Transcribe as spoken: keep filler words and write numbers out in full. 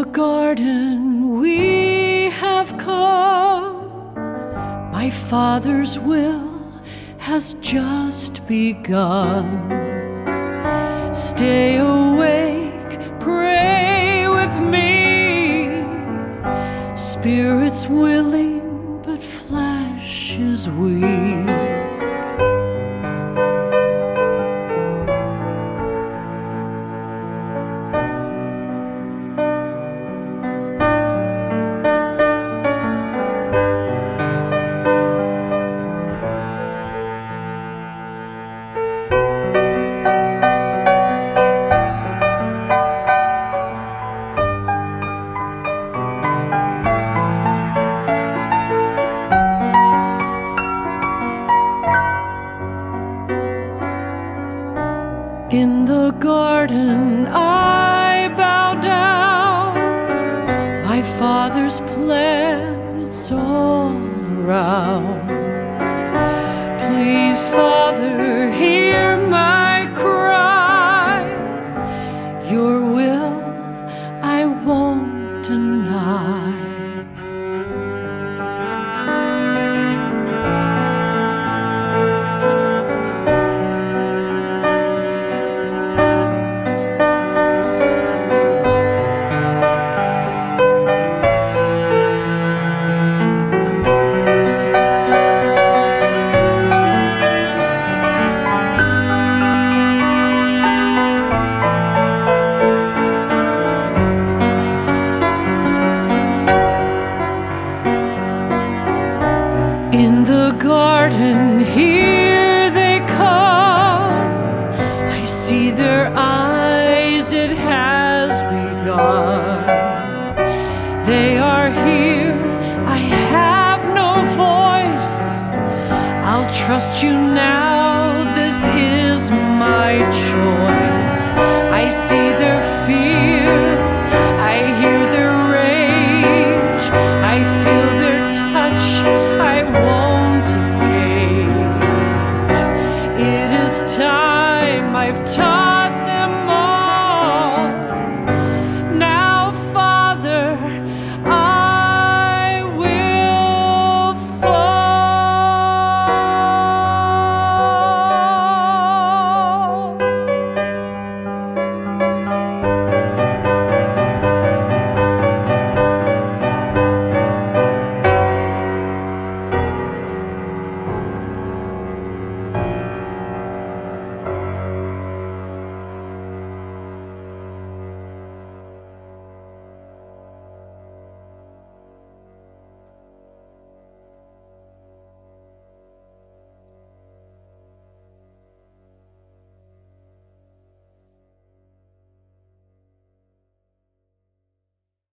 garden we have come. My Father's will has just begun. Stay awake, pray with me. Spirit's willing, but flesh is weak. In the garden I bow down. My Father's plan, it's all around. Please, Father, hear my cry. Your will I won't deny. In the garden, here they come. I see their eyes, it has begun. They are here, I have no voice. I'll trust you now, this is my choice. I see their fear.